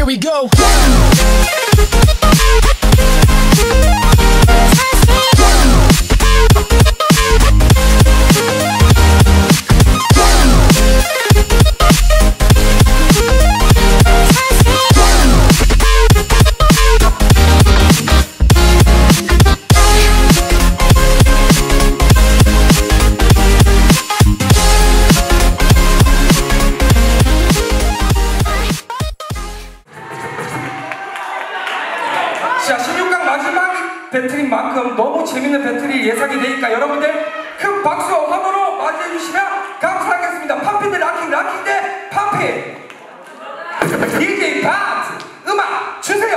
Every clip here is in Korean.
Here we go. 자, 16강 마지막 배틀인 만큼 너무 재밌는 배틀이 예상이 되니까 여러분들 큰 박수와 환호로 맞이해 주시면 감사하겠습니다. 팝핀 대 락킹 대 팝핀. DJ 팝 음악 주세요.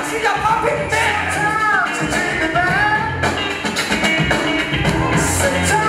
Sit